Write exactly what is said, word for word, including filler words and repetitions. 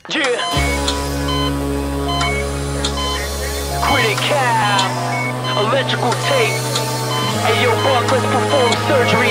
Yeah. Quit it, cab. Electrical tape. Hey yo, Buck, let's perform surgery